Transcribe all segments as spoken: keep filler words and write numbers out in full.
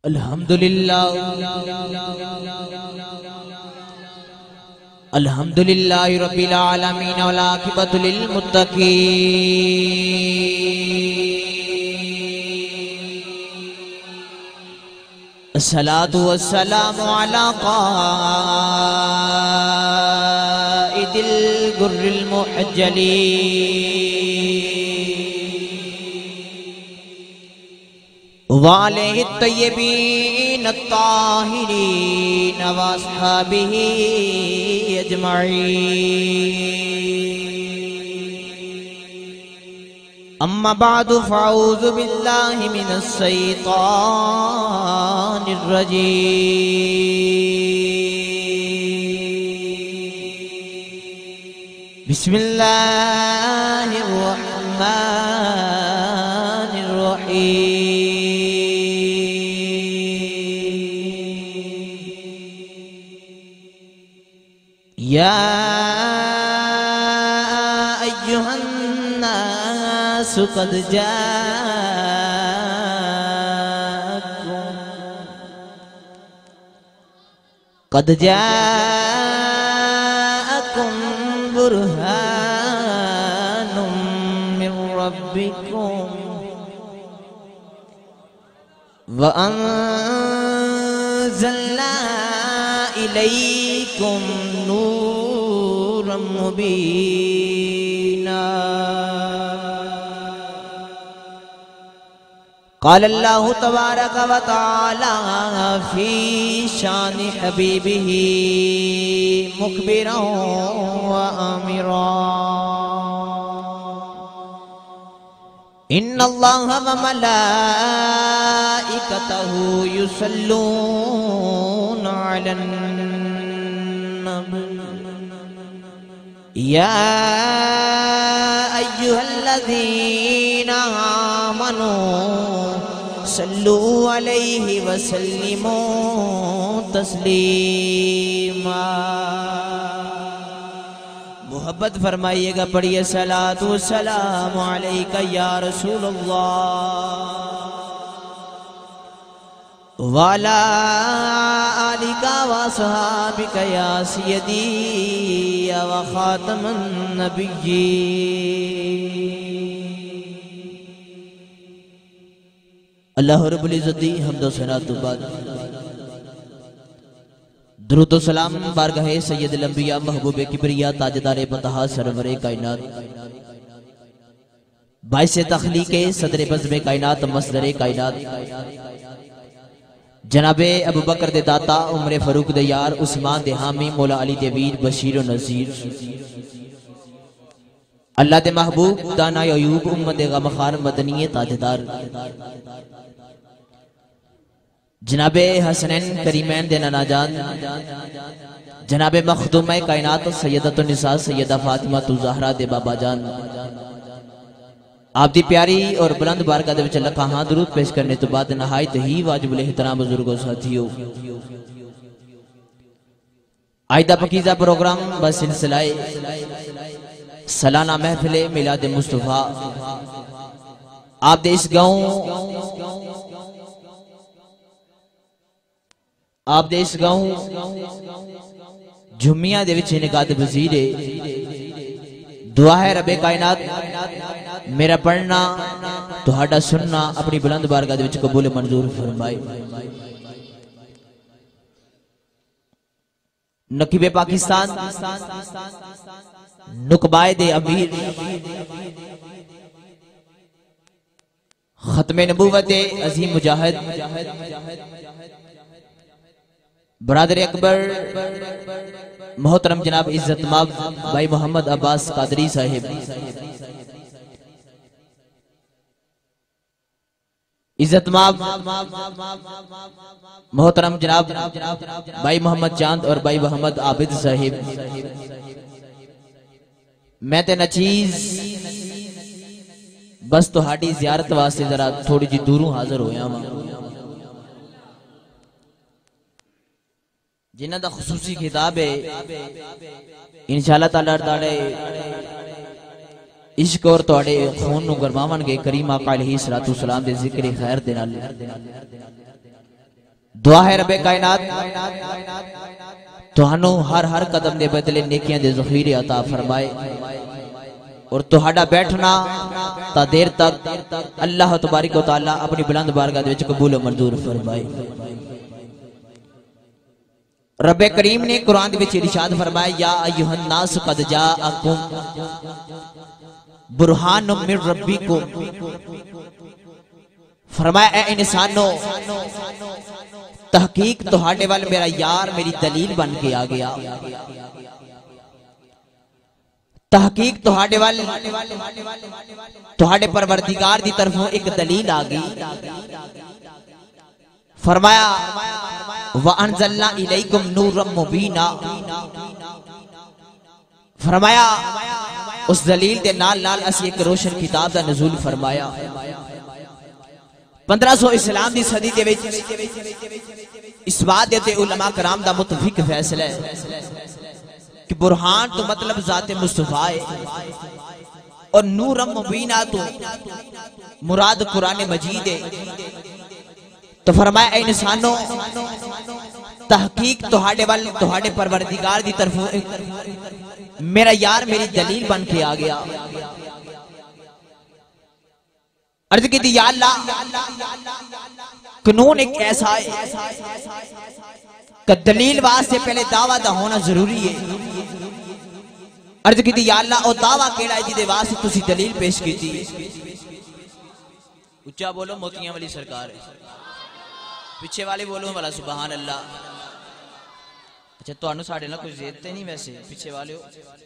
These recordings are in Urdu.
الحمدللہ الحمدللہ رب العالمین والعاقبۃ للمتقین الصلاۃ والسلام علی قائد الغر المحجلین وعلیہ الطیبین الطاہرین واصحابہ اجمعین اما بعد فاعوذ باللہ من الشیطان الرجیم بسم اللہ الرحمن الرحیم یا ایہا الناس قد جاءکم قد جاءکم برہان من ربکم وَأَنزَلْنَا إِلَيْكُمْ نُورًا مُبِينًا قال اللہ تبارک و تعالی فی شان حبیبہ مخبرا و آمرا ان اللہ و ملائکتہ یصلون علی النبی یا ایہا الذین آمنوا صلوا علیہ وسلموا تسلیما محبت فرمائیے گا، پڑھیے صلاۃ والسلام علیکہ یا رسول اللہ وعلا آلکہ واصحابکہ یا سیدی یا وخاتم النبیین۔ اللہ رب العزت دی حمد و ثنا تو بعد درود و سلام بارگاہ سید الانبیاء محبوب کبریا تاجدار بطحا سرور کائنات باعث تخلیق صدر بزم کائنات مصدر کائنات جناب ابو بکر دے داتا، عمر فاروق دے یار، عثمان دے حامی، مولا علی دے ویر، بشیر و نذیر، اللہ دے محبوب دانا ایوب، امت غمخار مدنی تاجدار جناب حسنین کریمین دے نانا جان، جناب مخدومہ کائنات سیدۃ النساء سیدہ فاطمہ الزہرا دے بابا جان، آپ دی پیاری اور بلند بارگاہ دے وچ لکھاں ہاں درود پیش کرنے تو بعد نہایت ہی واجب الاحترام بزرگوں ساتھیوں، آئدہ پکیزہ پروگرام بس سلسلہ سالانہ محفل میلاد مصطفیٰ آپ دے اس گاؤں آپ دے اس گاؤں جمعیہ دے وچ نکات وزیر دعا ہے رب کائنات میرا پڑھنا تہاڈا سننا اپنی بلند بارگاہ دے وچ قبول منظور فرمائے۔ نقیب پاکستان نقبائے دے امیر ختم نبوت عظیم مجاہد برادر اکبر محترم جناب عزت ماب بھائی محمد عباس قادری صاحب، عزت ماب محترم جناب بھائی محمد چاند اور بھائی محمد عابد صاحب، میں تے نچیز بس تو ہاڑی زیارت واسطے ذرا تھوڑی جی دوروں حاضر ہویا ہوں، جنہ دا خصوصی خطاب ہے انشاءاللہ تعالیٰ تعالیٰ عشق اور توڑے خون نو گرماون گے کریم آقا علیہ السلام دے ذکر خیر دے نال دعا ہے رب کائنات تہانوں ہر ہر قدم دے بدلے نیکیاں دے ذخیرے عطا فرمائے اور تہاڈا بیٹھنا تا دیر تک اللہ تبارک و تعالی اپنی بلند بارگاہ دے وچ قبول و منظور فرمائے۔ رب کریم نے قرآن دے وچ ارشاد فرمایا یا ایھا الناس قد جاءکم برہان من ربکم، فرمایا اے انسانوں تحقیق تہاڈے وال میرا یار میری دلیل بن کے آ گیا، تحقیق تہاڈے وال تہاڈے پروردگار دی طرفوں ایک دلیل آ گئی۔ فرمایا وَأَنزَلْنَا إِلَيْكُمْ نُورًا مُبِينًا، فرمایا اس دلیل دے نال نال اسی ایک روشن کتاب دا نزول فرمایا۔ پندرہ سو اسلام دی صدی دے وچ اس بات دے تے علماء کرام دا متفق فیصلہ ہے کہ برہان تو مطلب ذات مصطفیٰ ہے اور نورم مبینہ تو مراد قرآن مجید ہے۔ تو فرمایا اے انسانوں تحقیق تہاڈے وال تہاڈے پروردگار دی طرفوں میرا یار میری دلیل بن کے آ گیا۔ عرض کی دی یا اللہ قانون ایک ایسا ہے کہ دلیل واسطے پہلے دعویٰ دا ہونا ضروری ہے۔ عرض کی دی یا اللہ او دعویٰ کیڑا ہے جدے واسطے تسی دلیل پیش کی تھی؟ اچھا بولو موتیاں والی سرکار ہے، پیچھے والے بولو والا سبحان اللہ۔ اچھا تو انہوں ساڑھے نہ کچھ زیدتے نہیں ویسے، پیچھے والے ہو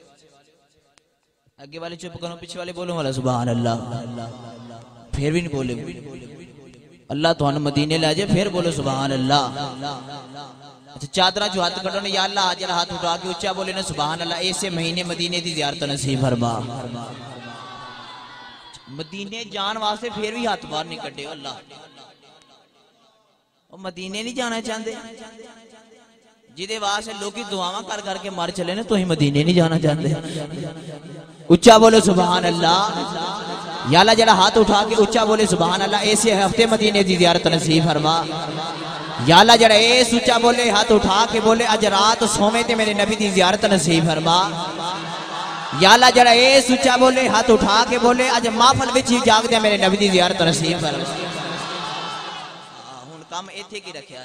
اگے والے چپ کرو، پیچھے والے بولو والا سبحان اللہ، پھر بھی نہیں بولے اللہ تو انہوں مدینے لے جائے پھر بولو سبحان اللہ۔ اچھا چادرہ جو ہاتھ کٹو نے یا اللہ آجر ہاتھ اٹھا کے اچھا بولے نا سبحان اللہ، ایسے مہینے مدینے دی زیارت نصیب فرما۔ مدینے جان واسطے پھر بھی ہاتھ باہر نہیں کٹے اللہ، وہ مدینے نہیں جانا چاہتے جدے واسطے لوگی دعاواں کر کر کے مار چلے نا تو ہی مدینے نہیں جانا چاہتے۔ اچھا بولو سبحان اللہ، یا اللہ جڑا ہاتھ اٹھا کے اچھا بولے سبحان اللہ ایسے ہفتے مدینے دی زیارت نصیب فرما۔ یا اللہ جڑا ایس اچھا بولے ہاتھ اٹھا کے بولے اج رات سومے تے میرے نبی دی زیارت نصیب فرما۔ یا اللہ جڑا ایس اچھا بولے ہاتھ اٹھا کے بولے اج محفل وچ ہی جاگ دے میرے نبی دی زیارت نصیب فرما۔ ہن کام ایتھے کی رکھیا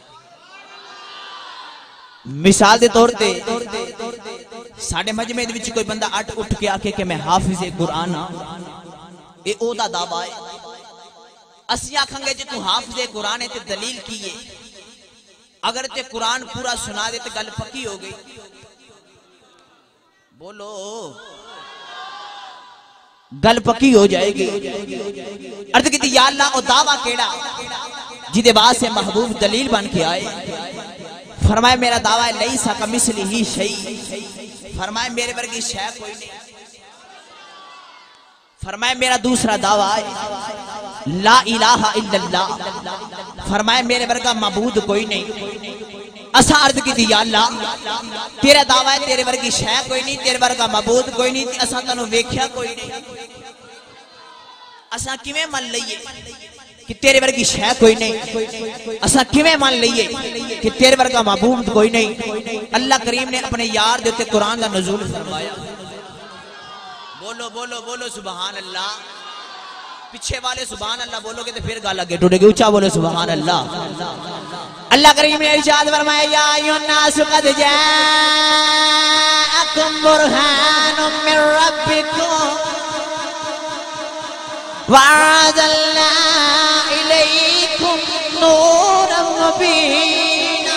مثال دے طور تے ساڑھے مجمع دے وچ کوئی بندہ اٹھ اٹھ کے آکے کہ میں حافظ قرآن ہاں، اے او دا دعویٰ ہے۔ اسی آکھیں گے جے تو حافظ قرآن ہے تے دلیل کیے، اگر تے قرآن پورا سنا دے تے گل پکی ہو گئی۔ بولو گل پکی ہو جائے گی۔ عرض کی تھی یا اللہ او دعویٰ کیڑا جدے بعد سے محبوب دلیل بن کے آئے۔ فرمائے میرا دعویٰ ہے لیسا کمثلہ ہی شیء، فرمائے میرے ورگی شے کوئی نہیں۔ فرمائے میرا دوسرا دعویٰ ہے لا الہ الا اللہ، فرمائے میرے ورگا معبود کوئی نہیں۔ اسا عرض کی تھی یا اللہ تیرا دعویٰ ہے تیرے ورگی شے کوئی نہیں، تیرے ورگا معبود کوئی نہیں، اسا تنو ویکھیا کوئی نہیں، اسا کیویں من لئیے کہ تیرے ورگی شے کوئی نہیں، اسا کیویں مان لئیے کہ تیرے ورگا معبود کوئی نہیں۔ اللہ کریم نے اپنے یار دیتے قرآن دا نزول فرمایا۔ بولو بولو بولو سبحان اللہ، پیچھے والے سبحان اللہ بولو گے تو پھر گالا گے ٹوٹے گے، اچھا بولو سبحان اللہ۔ اللہ کریم نے ارشاد فرمایا یا ایھا الناس قد جاءکم برہان من ربکم وَأَنزَلْنَا إِلَيْكُمْ نُورًا مُبِينًا،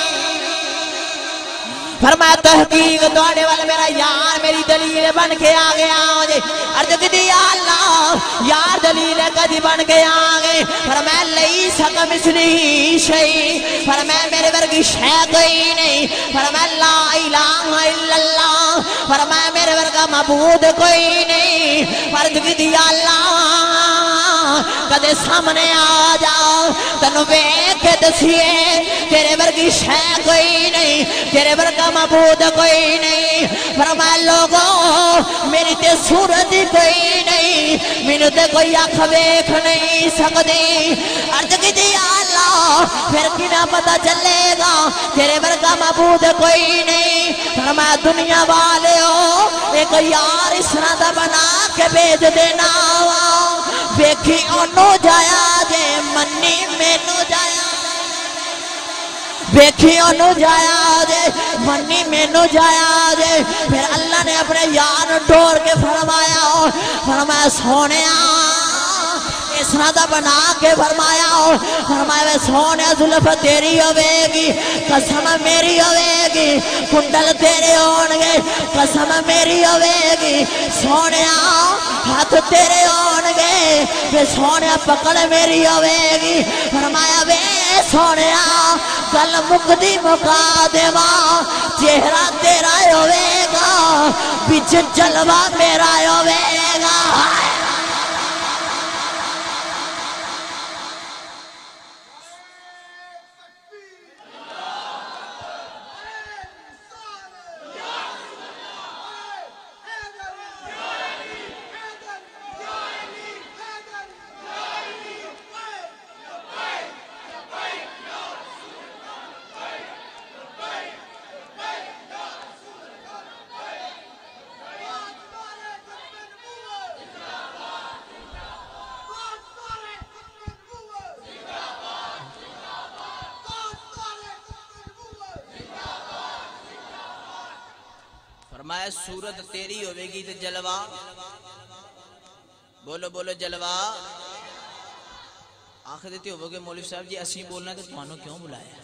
فرمایا تحقیق دوڑے والا میرا یار میری دلیل بن کے آگے آجے۔ عرض کی دی یا اللہ یار دلیل کدی بن کے آگے۔ فرمایا لیسا کمثلہ شیء، فرمایا میرے ورگی شے کوئی نہیں۔ فرمایا لا الہ الا اللہ، فرمایا میرے ورگا معبود کوئی نہیں۔ عرض کی دی یا اللہ کدے سامنے آ جاؤ تنو بیک کے دسیے تیرے ورگی شے کوئی نہیں، تیرے ورگا معبود کوئی نہیں۔ فرمایا لوگوں میری تے صورت کوئی نہیں، مینوں تے کوئی آنکھ ویکھ نہیں سکدی۔ عرض کی دی یا اللہ پھر کنا پتہ چلے گا تیرے ورگا معبود کوئی نہیں فرمایا دنیا والے ہو ایک یار اس طرح دا بنا کے بھیج دینا ویکھی انہوں جایا جے منی مینوں جایا ویکھی انہوں جایا جے منی مینوں جایا جے پھر اللہ نے اپنے یار ڈور کے فرمایا فرمایا سونیا اس طرح دا بنا کے فرمایا فرمایا سونے زلف تیری ہوئے گی قسم میری ہوئے گی کنڈل تیرے ہونگے قسم میری ہوئے گی سونے ہاتھ تیرے ہونگے پھر سونے پکڑ میری ہوئے گی فرمایا وے سونے کل مقدی مقادمہ چہرہ تیرا ہوئے گا بچ جلوہ میرا ہوئے گا فرمایا صورت تیری ہوئے گی تو جلوہ بولو بولو جلوہ آخر دیتے ہو گے مولوی صاحب جی اسی بولنا تو تمہانوں کیوں بلایا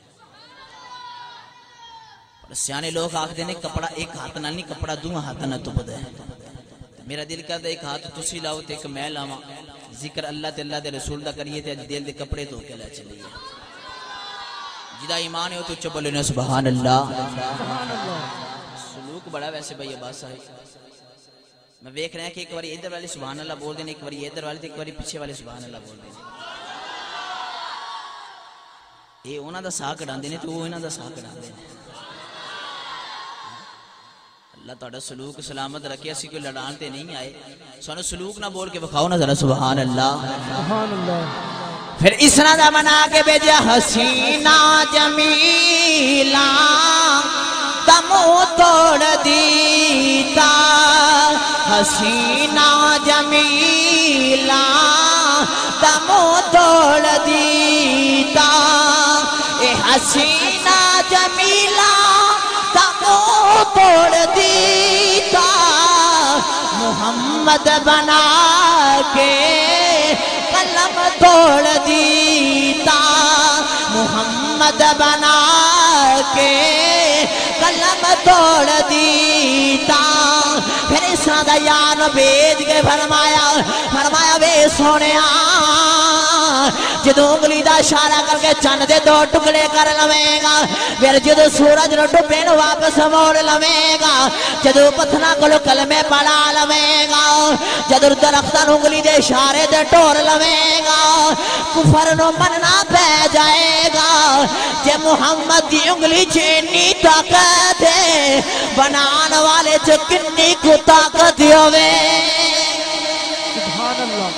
پر سیانے لوگ آخر دینے کپڑا ایک ہاتھ نہ نہیں کپڑا دوں ہاتھ نہ تو بدے میرا دل کہتا ہے ایک ہاتھ تسی لاؤ تے ایک میں لاؤں ذکر اللہ تے اللہ تے رسول دا کریے تے دل دے کپڑے تو کے لے چلیے جدا ایمان ہو تو چبلنے سبحان اللہ سلوک بڑا ویسے بھائی عباس صاحب میں دیکھ رہا ہے کہ ایک باری ادھر والے سبحان اللہ بول دینے ایک باری ادھر والے ایک باری پیچھے والے سبحان اللہ بول دینے یہ اونا دا ساہ کڑھان دینے تو وہ انہاں دا ساہ کڑھان دینے اللہ تعالیٰ سلوک سلامت رکھے اسی کوئی لڑان تے نہیں آئے سونا سلوک نہ بول کے بکھاؤ نا ذرا سبحان اللہ سبحان اللہ پھر اس طرح دا بنا کے بھیجا حسینہ جمیلہ تمو توڑ دیتا حسینہ جمیلہ تمو توڑ دیتا اے حسینہ جمیلہ تمو توڑ دیتا محمد بنا کے قلم توڑ دیتا محمد بنا کے قلم توڑ دیتا پھر اس طرح یار بیج کے فرمایا فرمایا بے سونیا جدو انگلی دا اشارہ کر کے چند دے دو ٹکڑے کر لویں گا پھر جدو سورج نو ڈوبے نو واپس موڑ لویں گا جدو پتھنا کلو کلمے پڑھا لویں گا جدو درختان انگلی دے اشارے دے ٹور لویں گا کفر نو مننا پہ جائے گا جے محمد دی انگلی چینی طاقت ہے بنان والے چو کنی کو طاقت ہوئے سبحان اللہ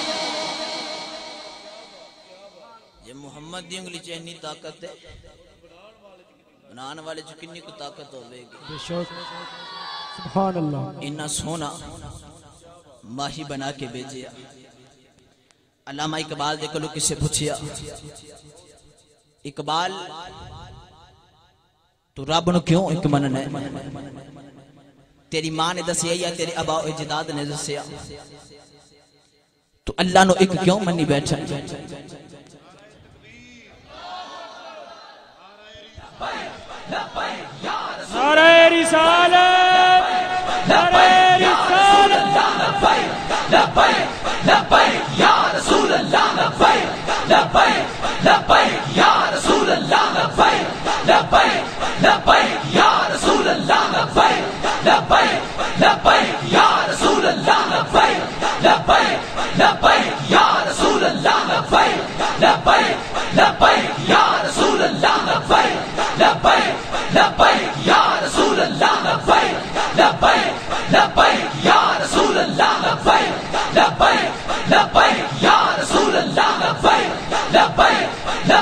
یہ محمد دی انگلی چہنی طاقت ہے بنان والے جو کنی کو طاقت ہوئے گی بے شک سبحان اللہ انہا سونا ماہی بنا کے بیجیا علامہ اقبال دیکھو لو کسے پوچھیا اقبال تو رب نو کیوں ایک منن ہے تیری ماں نے دسیا یا تیرے ابا و اجداد نے دسیا تو اللہ نو ایک کیوں منی بیٹھا نعرہ رسالت نعرہ رسالت لبیک لبیک لبیک یا رسول اللہ لبیک لبیک لبیک یا رسول اللہ لبیک لبیک لبیک یا رسول اللہ لبیک لبیک لبیک یا رسول اللہ لبیک لبیک لبیک یا رسول اللہ لبیک لبیک لبیک یا رسول اللہ لبیک لبیک لبیک یا رسول اللہ لبیک لبیک لبیک یا رسول اللہ لبیک لبیک لبیک یا رسول اللہ لبیک لبیک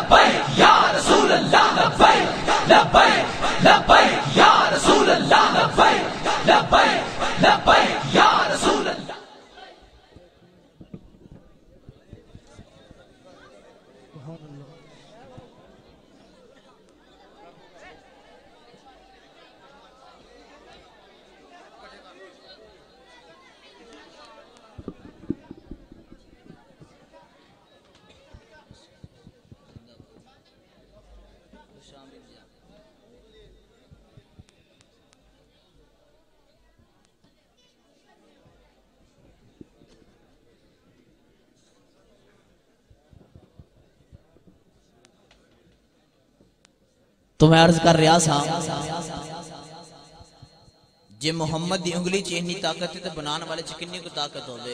تو میں عرض کر رہا سا جے محمد دی انگلی چینی طاقت ہے تو بنانے والے چکنی کو طاقت ہو گئی.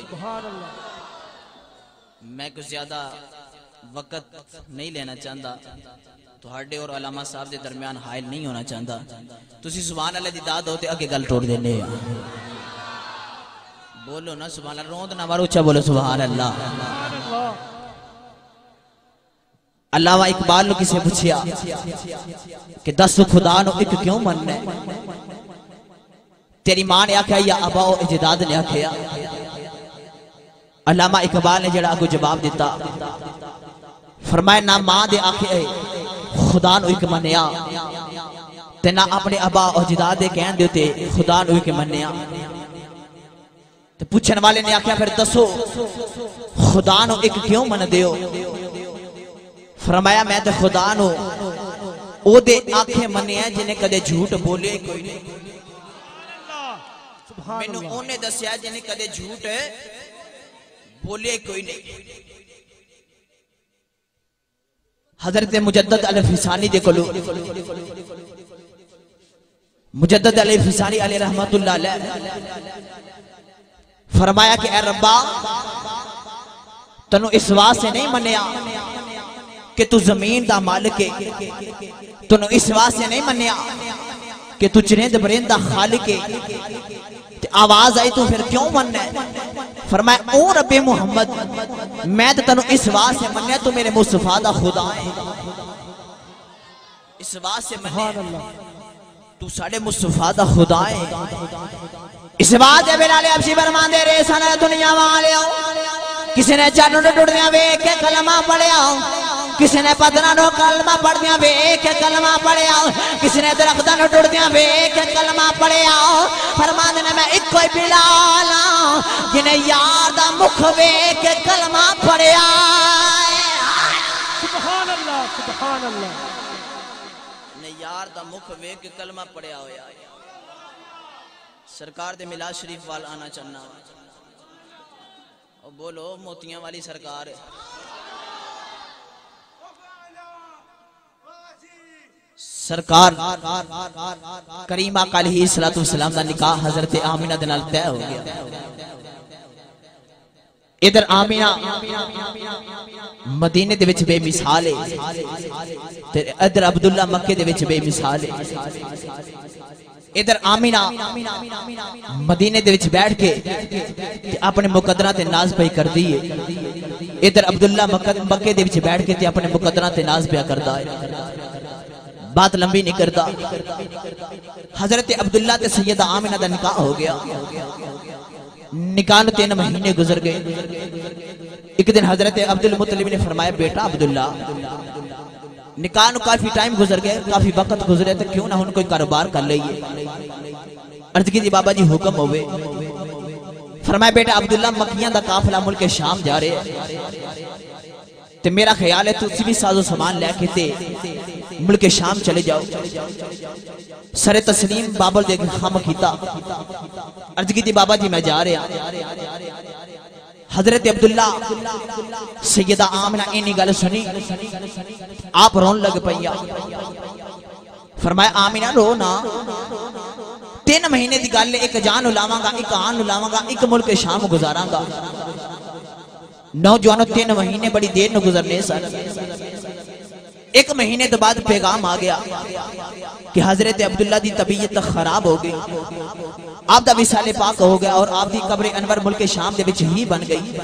میں کچھ زیادہ وقت نہیں لینا چاہتا تو ہڈے اور علامہ صاحب دے درمیان حائل نہیں ہونا چاہتا. تسی سبحان اللہ دی داد ہوتے اگے گل توڑ دینے بولو نا سبحان اللہ. روند نہ مارو اچھا بولو سبحان اللہ. علامہ اقبال نے کسے پوچھیا کہ دس خدا نو ایک کیوں مننا ہے؟ تیری ماں نے آکھیا یا ابا و اجداد نے آکھیا. علامہ اقبال نے جڑا کو جواب دیتا فرمایا نہ ماں دے آکھے خدا نو ایک منیا تے نہ اپنے ابا و اجداد دے کہن دیتے خدا نو ایک منیا. تے پوچھن والے نے آکھیا پھر دسو خدا نو ایک کیوں من دیو؟ فرمایا میں تے خدا نو او دے آنکھیں مننے ہیں جنہیں کدے جھوٹ بولے کوئی نہیں. میں نے انہیں دسیا جنہیں کدے جھوٹ بولے کوئی نہیں. حضرت مجدد الفسانی دے کلو مجدد الفسانی علیہ رحمت اللہ علیہ فرمایا کہ اے ربا تنو اس واسطے نہیں منیا کہ تو زمین دا مالک ہے, تو نو اس واسطے نہیں منیا کہ تو چرند برند دا خالق ہے, آواز آئی تو پھر کیوں مننا ہے؟ فرمایا او رب محمد میں تو تنو اس واسطے منیا تو میرے مصطفیٰ دا خدا ہے, اس واسطے منیا تو ساڑھے مصطفیٰ دا خدا ہے. اس واسطے بلال حبشی فرمان دے رہے سانا دنیا والے کسی نے چانوں نے ٹوٹ دیا وے کے کلمہ پڑھیا, کسی نے پتنا نو کلمہ پڑھ دیا وے کے کلمہ پڑھیا, کسی نے درختہ نو ٹوٹ دیا وے کے کلمہ پڑھیا. فرمان دینے میں ایک کوئی بلالا جنہیں یار دا مکھ وے کے کلمہ پڑھیا. سبحان اللہ سبحان اللہ. نے یار دا مکھ وے کے کلمہ پڑھیا ہویا. سرکار دے ملاد شریف وال آنا چاہنا اور بولو موتیاں والی سرکار ہے. سرکار کریم آقا علیہ السلام دا نکاح حضرت آمینہ دے نال طے ہو گیا. ادھر آمینہ مدینے دے وچ بے مثال ہے, ادھر عبداللہ مکے دے وچ بے مثال ہے. ادھر آمینہ مدینے دے وچ بیٹھ کے اپنے مقدرہ تے ناز پہ کر دیئے, ادھر عبداللہ مکے دے وچ بیٹھ کے اپنے مقدرہ تے ناز پہ کر دائے. بات لمبی نہیں کرتا. حضرت عبداللہ تے سیدہ آمینہ دا نکاح ہو گیا. نکاح تین مہینے گزر گئے. ایک دن حضرت عبدالمطلب نے فرمایا بیٹا عبداللہ نکاح نو کافی ٹائم گزر گئے, کافی وقت گزرے تو کیوں نہ ہن کوئی کاروبار کر لئیے. عرض کی دی بابا جی حکم ہوئے. فرمایا بیٹا عبداللہ مکیاں دا قافلہ ملک شام جا رہے ہیں, تے میرا خیال ہے تو اسی بھی ساز و سامان لے کے تے ملک شام چلے جاؤ. سر تسلیم بابل دے خام کیتا. عرض کی دی بابا جی میں جا رہا. حضرت عبداللہ سیدہ آمنہ اینی گل سنی آپ رون لگ پئیا. فرمایا آمینہ رو نا, تین مہینے دی گل ایک جان لاواں گا, ایک آن لاواں گا, ایک ملک شام گزاراں گا. نوجوانوں تین مہینے بڑی دیر نو گزرنے سن. ایک مہینے تو بعد پیغام آ گیا کہ حضرت عبداللہ دی طبیعت خراب ہو گئی, آپ دا وصال پاک ہو گیا اور آپ دی قبر انور ملک شام دے وچ ہی بن گئی.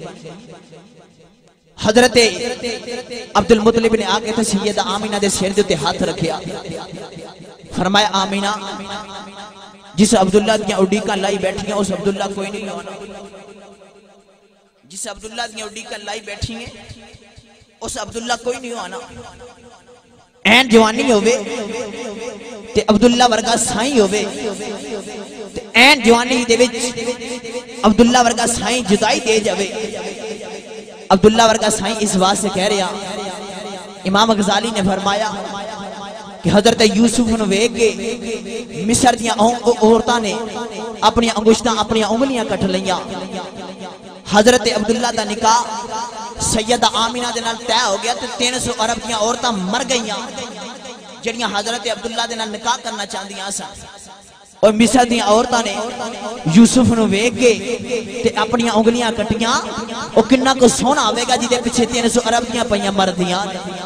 حضرت عبدالمطلب نے آگے تھا سیدہ آمینہ دے سیر دے ہاتھ رکھیا. فرمایا آمینہ جس عبداللہ دیا اڈیکاں لائی بیٹھی ہیں اس عبداللہ کوئی نہیں ہونا. جس عبداللہ دیا اڈیکاں لائی بیٹھی ہیں اس عبداللہ کوئی نہیں آنا این جوانی ہوئے تے عبداللہ ورگا سائیں ہوئے تے این جوانی دے وچ عبداللہ ورگا سائیں جدائی دے جاوے عبداللہ ورگا سائیں اس بات سے کہہ رہا امام غزالی نے فرمایا کہ حضرت یوسف نے وے کے مصر دیاں عورتاں نے اپنی انگشتاں اپنی انگلیاں کٹ لیاں حضرت عبداللہ دا نکاح سیدہ آمینہ دے نال طے ہو گیا تو تین سو عرب دیاں عورتاں مر گئیاں جڑیاں حضرت عبداللہ دے نال نکاح کرنا چاہندیاں سا اور مصر دیاں عورتاں نے یوسف نو ویکھ کے تے اپنی انگلیاں کٹیاں او کنا کو سونا ہوے گا جدے پیچھے تین سو عرب دیاں پیاں مردیاں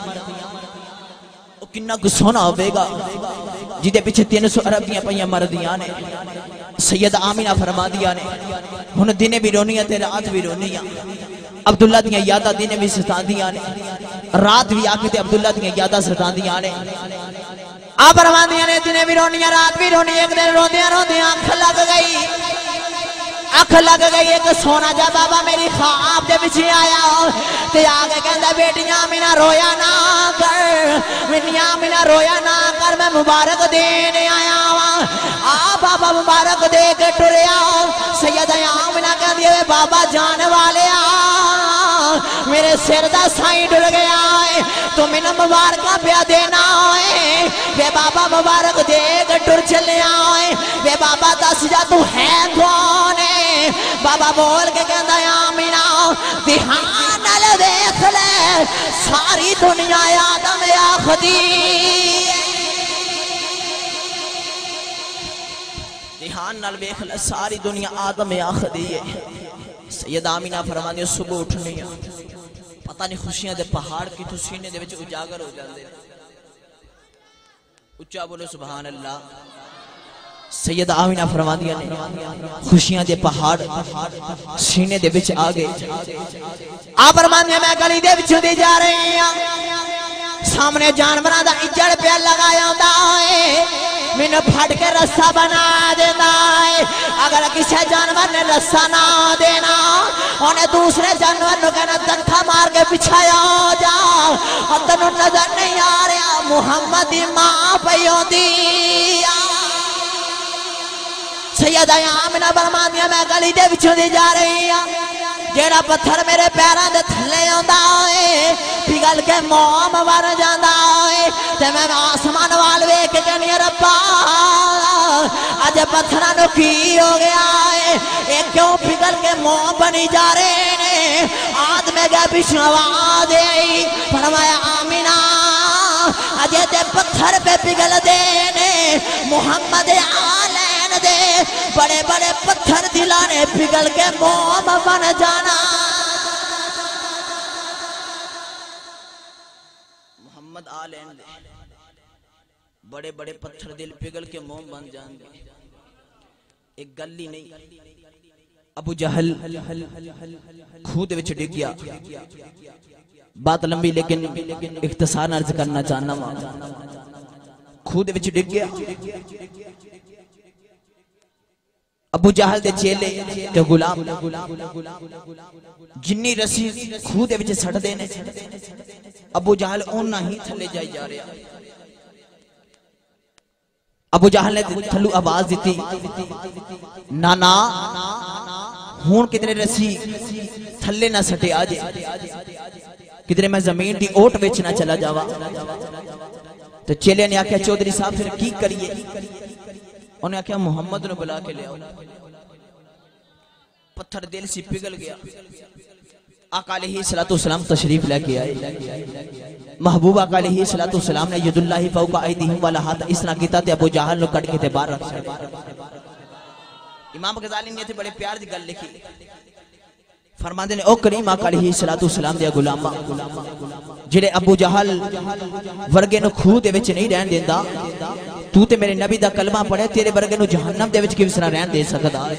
او کنا کو سونا ہوے گا جدے پیچھے تین سو عرب دیاں پیاں مردیاں نے سیدہ آمینہ فرما دیا نے ہن دن بھی رونی تے رات بھی رونی عبداللہ دیاں یاداں دن بھی ستاندیاں نے رات بھی آکے تے عبداللہ دیاں یاداں ستاندیاں نے آپ رواندیاں نے دن بھی رونی رات بھی رونی ایک دن روندیاں روندیاں اکھ لگ گئی اکھ لگ گئی ایک سونا جا بابا میری خواب دے پیچھے آیا تے آگے کہندا بیٹیاں آمینہ رویا نہ کر میری آمینہ رویا نہ کر میں مبارک دینے آیا آ بابا مبارک دے کے ٹریا سیدہ آمینہ کہندی ہے بابا جان والے آ میرے سر دا سائیں ڈر گیا ہے تو میں نے مبارکہ پیا دینا ہے بے بابا مبارک دے کے ٹر چلے آئے بے بابا دس جا تو ہے کون ہے بابا بول کے کہندا آمینہ دھیان نال دیکھ لے ساری دنیا آدم آخدی دھیان نال دیکھ لے ساری دنیا آدم آخدی ہے سیدہ آمینہ فرمانے صبح اٹھنی پتہ نہیں خوشیاں دے پہاڑ کی تو سینے دے وچ اجاگر ہو جاندے اچھا بولو سبحان اللہ سیدہ آمینہ فرما دیا نے خوشیاں دے پہاڑ سینے دے بچ آگے آپ فرما دیا میں گلی دے بچوں دی جا رہی ہوں سامنے جانوراں دا اجڑ پہ لگایا ہوندا ہے مینوں پھڑ کے رسا بنا دیندا ہے اگر کسی جانور نے رسا نہ دینا انہیں دوسرے جانور نو کہنا دنکھا مار کے پچھایا جا اور تینوں نظر نہیں آ رہا محمد دی ماں پئی ہوندی سیدہ آمینہ فرما دیا میں گلی دے وچوں دی جا رہی ہوں جیڑا پتھر میرے پیراں دے تھلے ہوندا ہے پگھل کے موم ور جاندا ہے تے میں آسمان وال ویکھ کے کہنی ربا اج پتھراں نو کی ہو گیا ہے اے کیوں پگھل کے موم بنی جا رہے نے آد میں گئے پچھوں آواز آئی فرمایا آمینہ اجے تے پتھر پہ پگھل دے نے محمد آلین دے بڑے بڑے پتھر دلانے پگھل کے موم بن جانا محمد آلین دے بڑے بڑے پتھر دل پگھل کے موم بن جان دے ایک گلی نہیں ابو جہل خود وچ ڈگ گیا بات لمبی لیکن اختصار عرض کرنا چاہنا خود وچ ڈگ گیا ابو جہل دے چیلے تے غلام جنی رسی خود وچ سٹ دے نے ابو جہل اونا ہی تھلے جائی جا رہا ابو جہل نے تھلو آواز دیتی نانا ہون کتنے رسی تھلے نہ سٹے آجے کدھر میں زمین دی اوٹ ویچنا چلا جاوا تو چیلے نے آکھیا چودھری صاحب پھر کی کریے انہیں آکھیا محمد نے بلا کے لے آؤ پتھر دل سی پگھل گیا آقا علیہ السلام تشریف لے کے آئے محبوب آقا علیہ السلام نے ید اللہ فوق ایدیہم والا ہاتھ اس طرح کیتا تے ابو جہل نو کٹ کے تے باہر رکھ امام غزالی نے تے بڑے پیار دی گل لکھی فرماندے نے او کریم آقا علیہ السلام دے غلاماں جڑے ابو جہل ورگے نو کھو دے وچ نہیں رہن دیندا تو تے میرے نبی دا کلمہ پڑھے تیرے ورگے نو جہنم دے وچ کس طرح رہن دے سکدا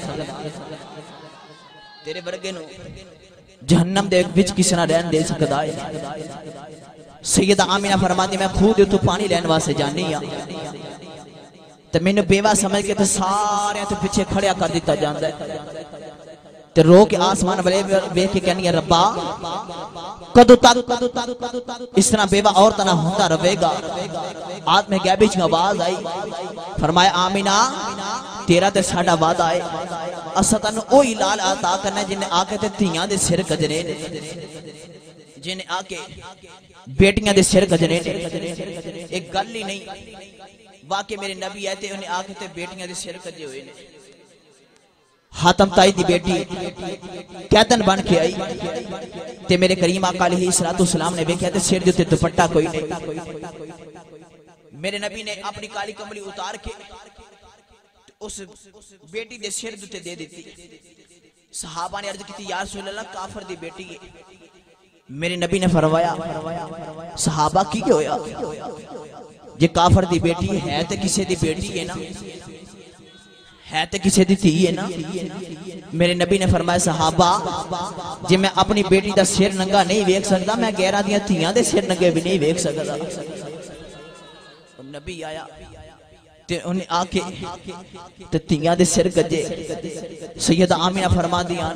تیرے ورگے نو جہنم دے وچ کس طرح رہن دے سکدا ہے سیدہ آمینہ فرماندی میں کھو دے تو پانی لین واسطے جانی ہاں تے مینوں بیوہ سمجھ کے تے سارے تے پیچھے کھڑیا کر دیتا جاندا ہے تے رو کے آسمان والے ویکھ کے کہنی ہے ربا کدو تک اس طرح بیوہ عورتاں نہ ہوندا رہے گا. آدم غیبی چ آواز آئی فرمایا آمینہ تیرا تے ساڈا وعدہ ہے اساں تانوں اوہی لال عطا کرنا جن آ کے تے دھیاں دے سر کجنے جن آ کے بیٹیاں دے سر کجنے ایک گل ہی نہیں واقعی میرے نبی آئے تے انہیں آ کے تے بیٹیاں دے سر کجے ہوئے نے. حاتم تائی دی بیٹی قیدن بن کے آئی تے میرے کریم آقا علیہ السلام نے دیکھا تے سر دے تے دوپٹہ کوئی نہیں. میرے نبی نے اپنی کالی کمبلی اتار کے اس بیٹی دے سر دے دے دیتی. صحابہ نے عرض کی یا رسول اللہ کافر دی بیٹی ہے. میرے نبی نے فرمایا صحابہ کی ہویا یہ کافر دی بیٹی ہے تے کسے دی بیٹی ہے نا ہے تے کسے دی تھی ہے نا. میرے نبی نے فرمایا صحابہ جی میں اپنی بیٹی دا سر ننگا نہیں ویکھ سکتا میں غیراں دیاں تھیاں دے سر ننگے بھی نہیں ویکھ سکتا. نبی آیا تے انہیں آ کے تے تھیاں دے سر گجے. سیدہ آمینہ فرما دیا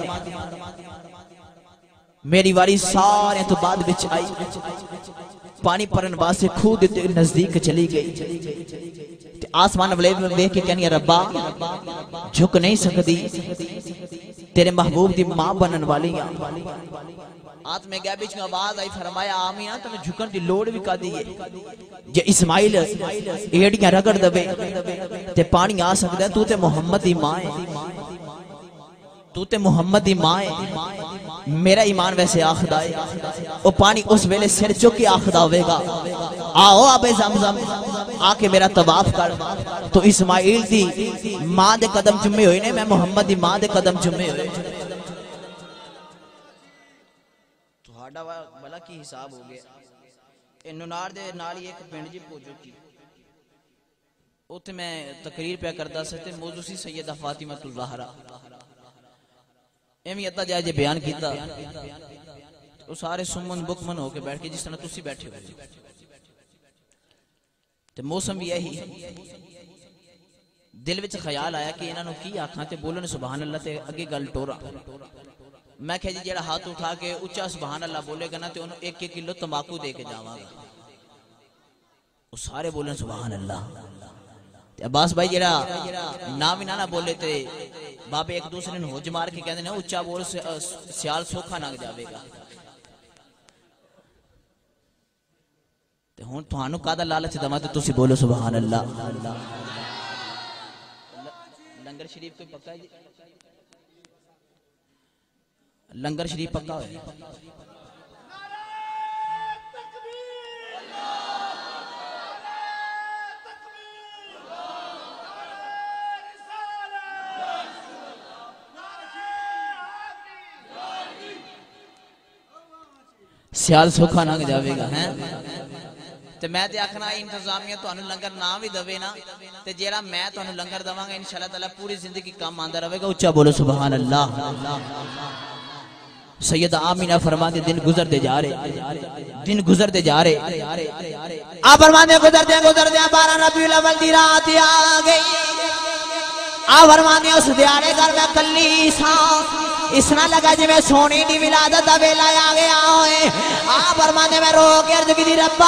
میری واری سارے تو بعد بچ آئی پانی پرن واسطے کھو دے نزدیک چلی گئی. آسمان والے دیکھ کے کہنی ربا جھک نہیں سکتی تیرے محبوب دی ماں بنن والی ہیں. آدم غیبی چ آواز آئی فرمایا آمینہ تمہیں جھکن دی لوڑ بھی کا دی ہے جے اسماعیل ایڑیاں رگڑ دے تے پانی آ سکدا ہے تو تے محمد دی ماں ہے تو تے محمد دی ماں ہے. میرا ایمان ویسے آخدا ہے او پانی اس ویلے سر چکے آخدا ہوئے گا آؤ آبے زمزم آ کے میرا طواف کر. تو اسماعیل دی ماں دے قدم چمے ہوئے نے میں محمد دی ماں دے قدم چمے ہوئے. تہاڈا بلا کی حساب ہو گیا. اے نونار دے نال ہی ایک پنڈ جی پوجو کی اوتھے میں تقریر پہ کردا سی تے موضوع سی سیدہ فاطمہ الزہرا. ایویں ادا جائے جے بیان کیتا وہ سارے سمن بکمن ہو کے بیٹھ کے جس طرح تسی بیٹھے ہوئے تے موسم بھی یہی دل وچ خیال آیا کہ انہاں نوں کی آکھاں تے بولن سبحان اللہ تے اگے گل ٹورا. میں کہ جی جڑا ہاتھ اٹھا کے اونچا سبحان اللہ بولے گا نا تے انہوں ایک ایک کلو تمباکو دے کے جاواں گا. وہ سارے بولن سبحان اللہ. عباس بھائی جڑا نام ہی نہ بولے تے بابے ایک دوسرے نے ہوج مار کے کہندے نے اونچا بول سیال سوکھا لنگ جاوے گا. تے ہن تھانوں کادا لالچ دواں تے تسی بولو سبحان اللہ. لنگر شریف کوئی پکا ہے جی لنگر شریف پکا ہوئے سیال سوکھا نہ جاوے گا ہیں تے میں تے آکھنا انتظامیہ تانوں لنگر نہ وی دوے نا تے جیڑا میں تانوں لنگر دواں گا انشاءاللہ تعالی پوری زندگی کام آندا رہے گا. اونچا بولو سبحان اللہ. سیدہ آمینہ فرماتے دن گزرتے جا رہے دن گزرتے جا رہے آپ فرماتے گزرتے گزرتے بارہ ربیع الاول دی رات آ گئی. آپ فرماتے اس دیارے گھر میں کلی سا اس نہ لگا جی میں سونی دی ولادت دا ویلا آ گیا ہوئے. آپ فرماتے میں رو کے عرض کی دی ربا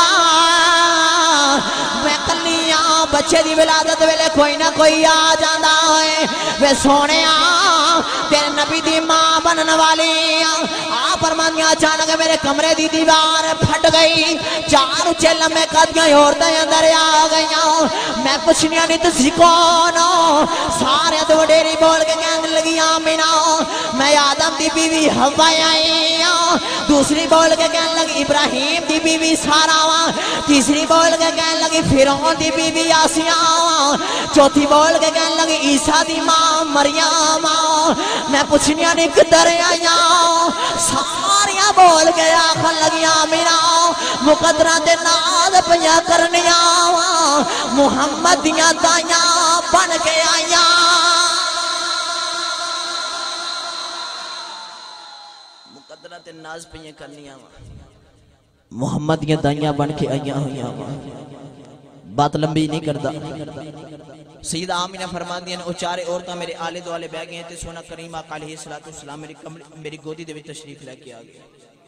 میں کلی آ بچے دی ولادت ویلے کوئی نہ کوئی آ جاندہ ہوئے میں سونے آ تیرے نبی دی ماں بنن والی. آپ فرماتے اچانک میرے کمرے دی دیوار پھٹ گئی چار اچھے لمحے قدیاں عورتیں اندر آ گئیاں. میں پوچھنیا نہیں تسی کون سارے تو وڈیری بول کے کہنے لگی آمینہ میں آدم دی بیوی حوا آئی ہوں. دوسری بول کے کہنے لگی ابراہیم دی بیوی سارا ہوں. تیسری بول کے کہنے لگی فرعون دی بیوی آسیہ ہوں. چوتھی بول کے کہنے لگی عیسیٰ دی ماں مریم ہوں. میں پوچھنیا نہیں کدھر آیا ساریاں بول کے آخر لگی آمینہ مقدرہ دے ناد پیا کرنیا محمد دیاں دائیاں بن کے آیا. مقدرہ تے ناز پہ یہ کرنی آواں محمد یہ دائیاں بن کے آئیاں ہوئیاں. بات لمبی نہیں کردا سیدہ آمینہ فرما دیا نے او چارے عورتاں میرے آلے دوالے بہ گئے تے سونا کریم آقا علیہ السلام میری میری گودی دے وچ تشریف لے کے آ گیا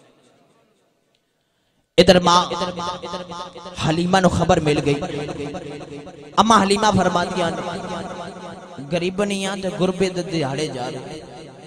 ادھر ماں حلیمہ نو خبر مل گئی اما حلیمہ فرما دیا نے غریبنیاں تے غربت دے دہاڑے جا رہے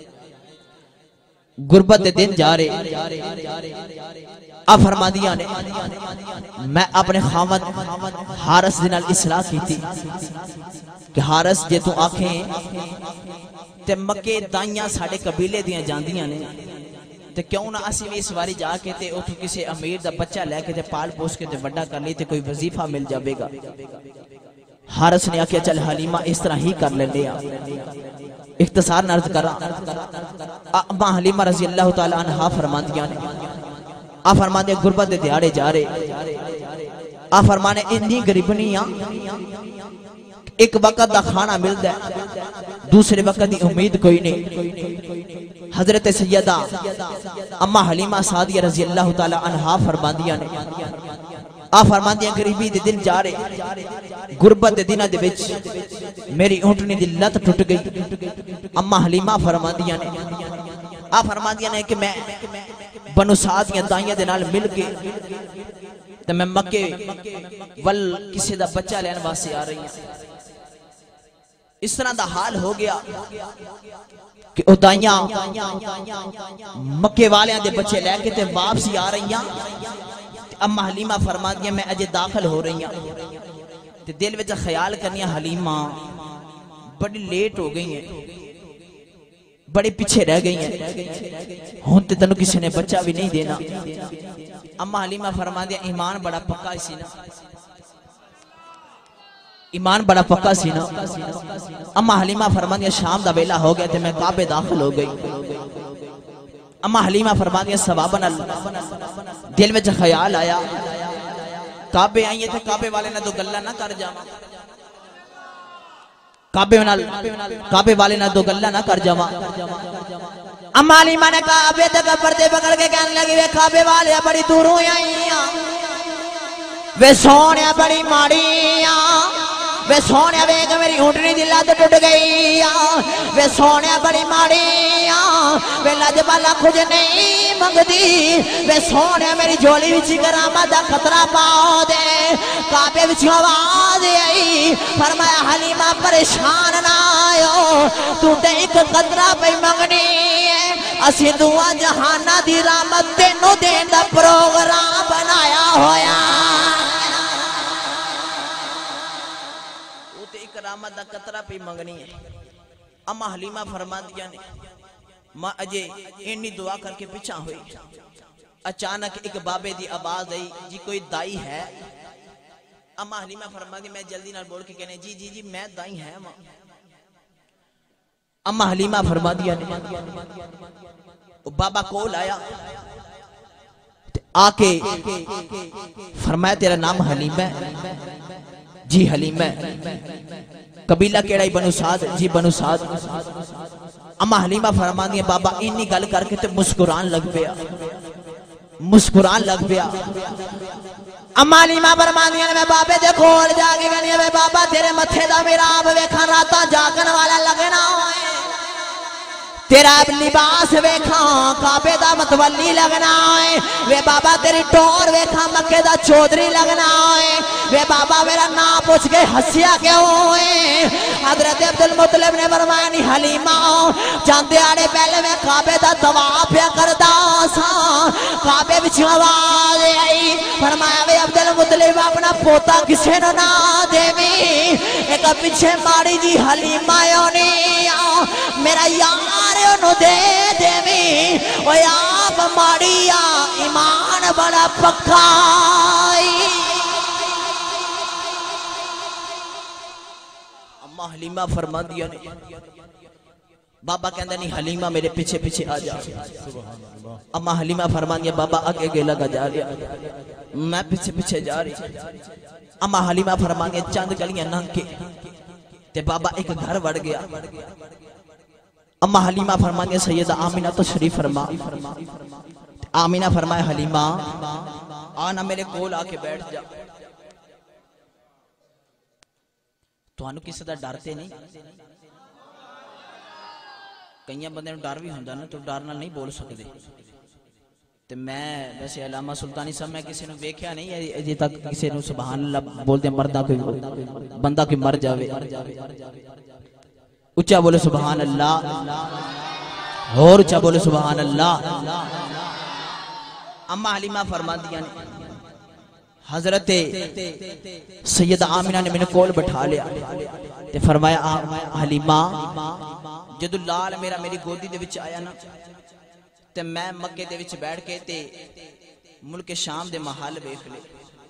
غربت دے دن جا رہے آ فرما دیا نے میں اپنے خامد حارس دے نال اصلاح کی تھی کہ حارس جے تو آنکھیں تے مکے دائیاں ساڑے قبیلے دیاں جاندیاں نے تے کیوں نہ اسی بھی اس واری جا کے تے اتھو کسی امیر دا بچہ لے کے تے پال پوس کے تے وڈا کر لی تے کوئی وظیفہ مل جاوے گا حارس نے آکیا چل حلیمہ اس طرح ہی کر لے لیا اختصار نرد کرا اما حلیمہ رضی اللہ تعالیٰ عنہ فرما دیا نے آ فرما دیا غربت دے دیارے جا رہے آ فرمانے انی غریبنیاں ایک وقت دا کھانا مل دے دوسرے وقت دی امید کوئی نہیں حضرت سیدہ اما حلیمہ سعدیہ رضی اللہ تعالیٰ عنہ فرما دیا نے آ فرما دیا غریبی دے دن جا رہے غربت دے دنہ دے وچ میری اونٹنی دی لت ٹوٹ گئی اما حلیمہ فرما دیا نے آ فرما دیا نے کہ میں بنو سعد یا دائیاں دے نال مل کے تو میں مکے ول کسی دا بچہ لین واسے آ رہی ہیں اس طرح دا حال ہو گیا کہ او دائیاں مکے والیاں دے بچے لے کے تے واپسی آ رہی ہیں اما حلیمہ فرما دیا میں اجے داخل ہو رہی ہیں تے دل وچ خیال کرنی حلیمہ بڑی لیٹ ہو گئی ہیں بڑے پیچھے رہ گئی ہیں ہون تے تنو کسی نے بچہ بھی نہیں دینا اما حلیمہ فرما دیا ایمان بڑا پکا سی نا ایمان بڑا پکا سی نا اما حلیمہ فرما دیا شام دا ویلا ہو گیا تے میں کعبے داخل ہو گئی اما حلیمہ فرما دیا ثواباً دل میں خیال آیا کعبے آئیے تھے کعبے والے نہ تو گلہ نہ کر جاما کعبے والے نہ تو گلہ نہ کر جاما اما حلیمہ نے کعبے تک پردے پکڑ کے کہنے لگی وے کعبے والے بڑی دوروں آئیاں وے سونیا بڑی ماڑیاں وے سونیا وے کہ میری اونٹنی دی لت ٹوٹ گئی وے سونیا بڑی ماڑیاں وے لجبالا کچھ نہیں منگدی وے سونیا میری جولی وچ کرامت دا خطرہ پاؤ دے کعبے وچ آواز آئی فرمایا حلیمہ پریشان نہ آئو تو تے ایک قطرہ پہ منگنی ہے اسی دعا جہانہ دی رحمت تینوں دین دا پروگرام بنایا ہویا کرامت دا قطرہ پہ منگنی ہے اما حلیمہ فرما دیا نے ماں اجے اینی دعا کر کے پیچھا ہوئی اچانک ایک بابے دی آواز آئی جی کوئی دائی ہے اما حلیمہ فرما دیا میں جلدی نال بول کے کہنے جی جی جی میں دائی ہے ماں اما حلیمہ فرما دیا نے بابا کول آیا آکے فرمایا تیرا نام حلیمہ ہے جی حلیمہ قبیلہ کیڑائی بنو سعد جی بنو سعد اما حلیمہ فرما دیا بابا انی گل کر کے تے مسکران لگ پیا مسکران لگ پیا اما حلیمہ فرما دیا میں بابے دے کھول جا کے گنی میں بابا تیرے متھے دا میرا آپ ویکھا راتا جاگن والا لگنا ہوئے تیرا لباس ویکھاں کعبے دا متولی لگنا ہے وے بابا تیری ٹور ویکھاں مکے دا چودری لگنا ہے وے بابا میرا نام پوچھ کے ہسیا کیوں ہوئے حضرت عبدالمطلب نے فرمایا نہیں حلیمہ چاندے آڑے پہلے میں کعبے دا طواف پیا کردا سا کعبے وچ آواز آئی فرمایا وے عبدالمطلب اپنا پوتا کسے نو نہ دیویں ایک پیچھے ماڑی جی حلیمہ یونی میرا یار انہوں دے دیویں وہ آپ ماڑیا ایمان بڑا پکائی اما حلیمہ فرما دیا نے بابا کہندہ نہیں حلیمہ میرے پیچھے پیچھے آ جا اما حلیمہ فرما دیا بابا آگے گے لگا جا رہا میں پیچھے پیچھے جا رہی اما حلیمہ فرما دیا چند گلیاں ننگ کے تے بابا ایک گھر وڑ گیا اما حلیمہ فرمانی سیدہ آمینہ تو شریف فرما آمینہ فرمائے حلیمہ آنا میرے کول آکے بیٹھ جا تھانوں کسی دا ڈرتے نہیں کئی بندے ڈر بھی ہوندا نا تو ڈر نال نہیں بول سکدے تے میں ویسے علامہ سلطانی صاحب میں کسی نے ویکھیا نہیں اجے تک کسی نے سبحان اللہ بولدے مردا کوئی بندہ کوئی مر جاوے اچھا بولے سبحان اللہ اور اچھا بولے سبحان اللہ اما حلیمہ فرماندیاں نے حضرت سیدہ آمینہ نے میں نے کول بٹھا لیا تے فرمایا حلیمہ جدو لال میرا میری گودی دے وچ آیا نا تے میں مکے دے وچ بیٹھ کے تے ملک شام دے محل ویکھ لے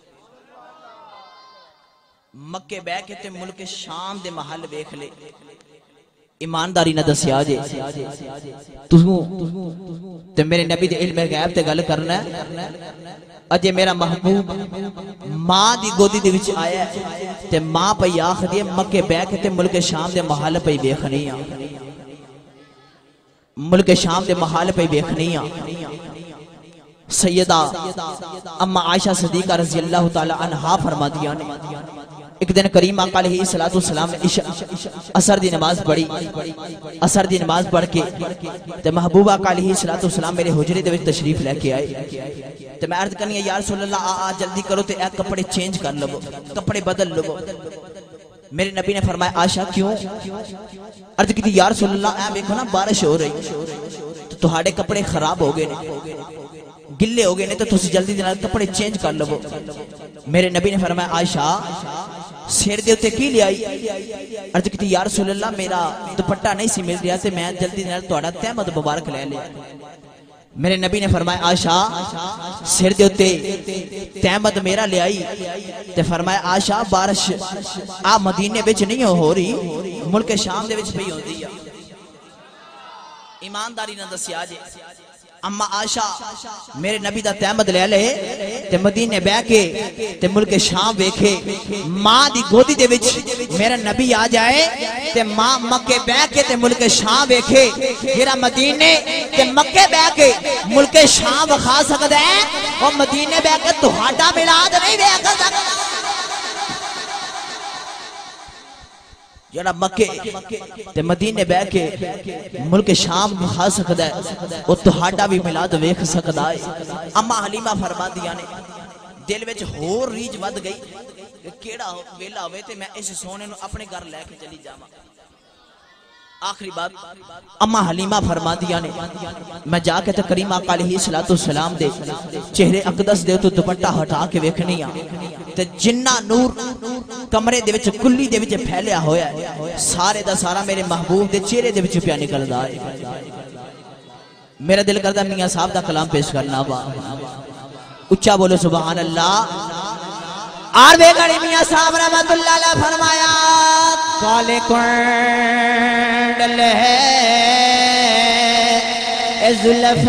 مکے بیٹھ کے تے ملک شام دے محل ویکھ لے ایمانداری نہ دسیا جے تسوں تے میرے نبی دے علم غیب تے گل کرنا ہے اجے میرا محبوب ماں دی گودی دے وچ آیا ہے تے ماں پئی آکھدی ہے مکے بیٹھ کے تے ملک شام دے محل پئی ویکھنی آ ملک شام دے محل پہ بیکھنی آ سیدہ اما عائشہ صدیقہ رضی اللہ تعالی عنہا فرما دیا نے ایک دن کریم آقا علیہ السلام اثر دی نماز پڑھی اثر دی نماز پڑھ کے تے محبوب آقا علیہ السلام میرے حجرے دے وچ تشریف لے کے آئے تے میں عرض کرنی ہے یا رسول اللہ آ آ جلدی کرو تے اے کپڑے چینج کر لو کپڑے بدل لو میرے نبی نے فرمایا عائشہ کیوں عرض کی تھی یا رسول اللہ اے دیکھو نا بارش ہو رہی تو تہاڑے کپڑے خراب ہو گئے نے گلے ہو گئے نے تو تسی جلدی دے نال کپڑے چینج کر لو میرے نبی نے فرمایا عائشہ سیر دے اوتے کی لے آئی عرض کی تھی یا رسول اللہ میرا دوپٹہ نہیں سی مل رہا تے میں جلدی دے نال تہاڑا تہمت مبارک لے لیا میرے نبی نے فرمایا عائشہ سر دے اوتے تہمت میرا لے آئی تے فرمایا عائشہ بارش آ مدینے وچ نہیں ہو رہی ملک شام دے وچ پئی ہوندی ہے ایمانداری نہ دسیا جے اما عائشہ میرے نبی دا تہمت لے لے تے مدینے بیٹھ کے تے ملک شام ویکھے ماں دی گودی دے وچ میرا نبی آ جائے تے ماں مکے بیٹھ کے تے ملک شام ویکھے جڑا مدینے تے مکے بیٹھ کے ملک شام کھا سکدا ہے او مدینے بیٹھ کے تہاڈا میلاد نہیں ویکھ سکدا جڑا مکے تے مدینے بیٹھ کے ملک شام کھا سکدا ہے او تہاڈا بھی میلاد ویکھ سکدا ہے اما حلیمہ فرماندیاں نے دل وچ ہور ریج ود گئی کیڑا ویلا ہوئے تے میں اس سونے نو اپنے گھر لے کے چلی جاواں آخری بات اما حلیمہ فرماندیاں نے میں جا کے تے کریم آقا علیہ السلام دے چہرے اقدس دے تو دوپٹہ ہٹا کے ویکھنی آ تے جنہ نور کمرے دے وچ کلی دے وچ پھیلیا ہویا ہے سارے دا سارا میرے محبوب دے چہرے دے وچ پیا نکلدا ہے میرا دل کردا میاں صاحب دا کلام پیش کرنا وا اچھا بولو سبحان اللہ آر بے گھڑی میاں صاحب رحمت اللہ علیہ فرمایا کالے کنڈل ہے زلف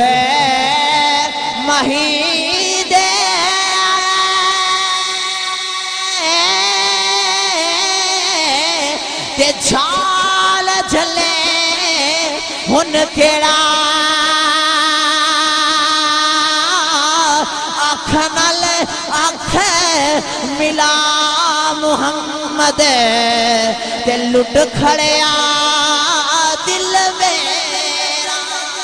مہید تے چھال جھلے ہن کیڑا آنکھ نال آنکھ ملا محمد تے لٹ کھڑیا دل میرا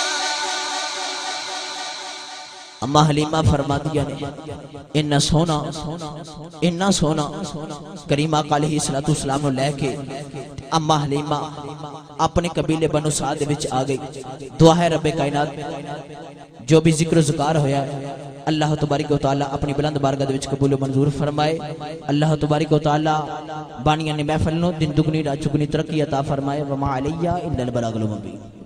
اما حلیمہ فرما دیا نے انہا سونا انہا سونا کریم آقا علیہ السلام نے لے کے اما حلیمہ اپنے قبیلے بنو سعد وچ آ گئی دعا ہے رب کائنات جو بھی ذکر و ذکار ہویا ہے اللہ تبارک و تعالی اپنی بلند بارگاہ وچ قبول و منظور فرمائے اللہ تبارک و تعالی بانیاں نے محفل نو دن دگنی رات چگنی ترقی عطا فرمائے وما علیہ الا البلاغ المبین